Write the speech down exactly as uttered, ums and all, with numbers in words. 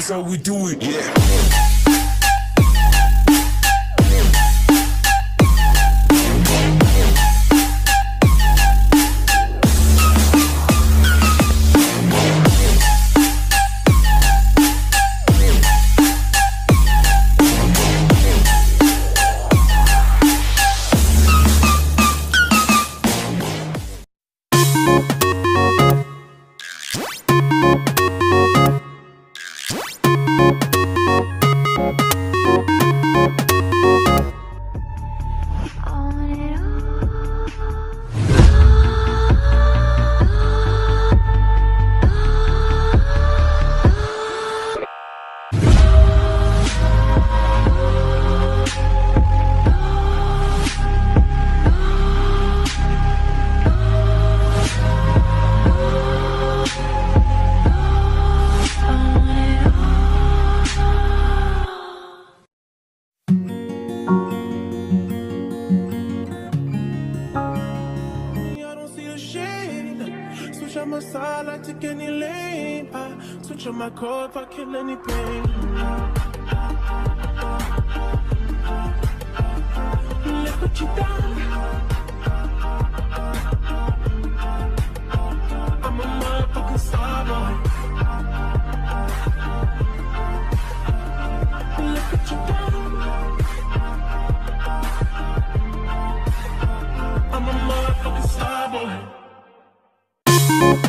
That's how we do it. Yeah. on my side, I take any lane. I switch on my core if I kill any pain. Look what you done. I'm a motherfucking star boy. Look what you done. I'm a motherfucking star boy.